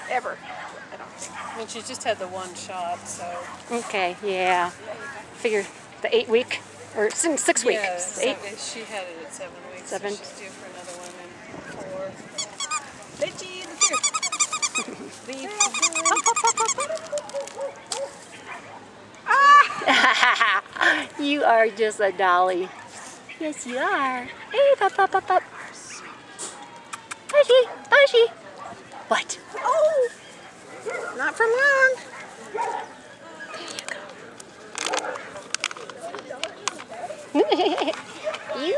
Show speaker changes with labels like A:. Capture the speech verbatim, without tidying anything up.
A: ever. I don't think.
B: I mean, she just had the one shot, so.
C: Okay, yeah. Figure the eight week, or six, six week.
B: Yeah,
C: Eight.
B: seven, she had it at seven weeks.
C: Seven.
B: So she's due for another one in four. Veggie, look here. Beef.
C: You are just a dolly. Yes, you are. Hey, pop, pop, pop, pop. Bushy, bushy. What?
A: Oh, not for mom.